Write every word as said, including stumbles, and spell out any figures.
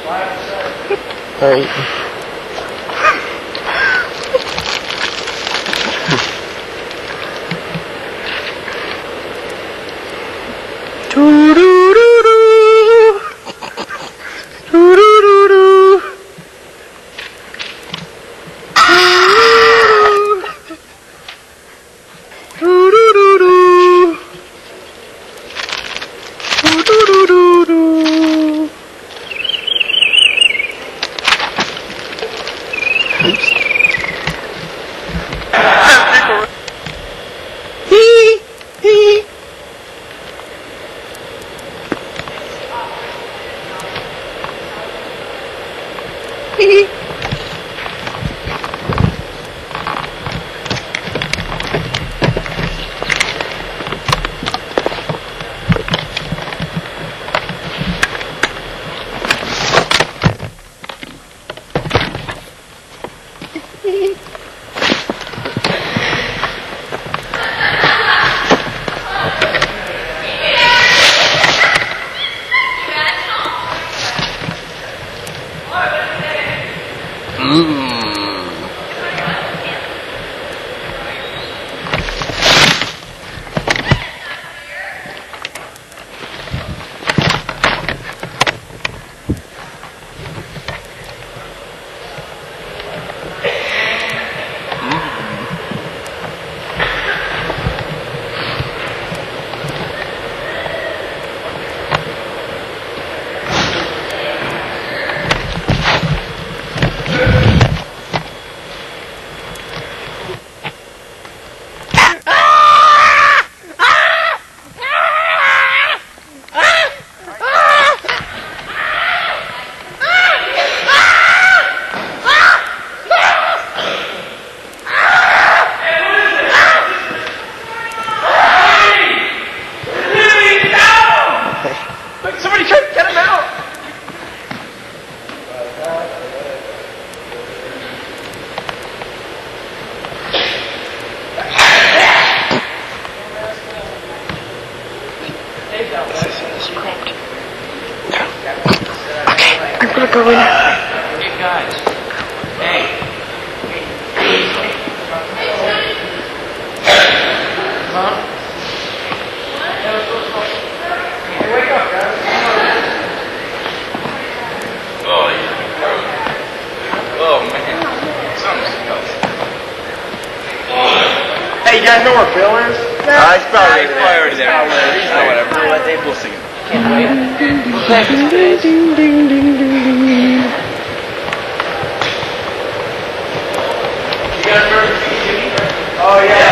Alright. I'm gonna go in. Hey guys. Hey. Huh? Hey, wake up, guys. Oh, yeah. Oh, man. Something's else. Hey, you guys know where Bill is? No, uh, he's probably, he's probably already there. Oh, he's oh, whatever. Let Dave, we'll sing it. Can't wait. Ding, ding, ding, ding, ding, ding. You guys remember Jimmy? Oh, yeah.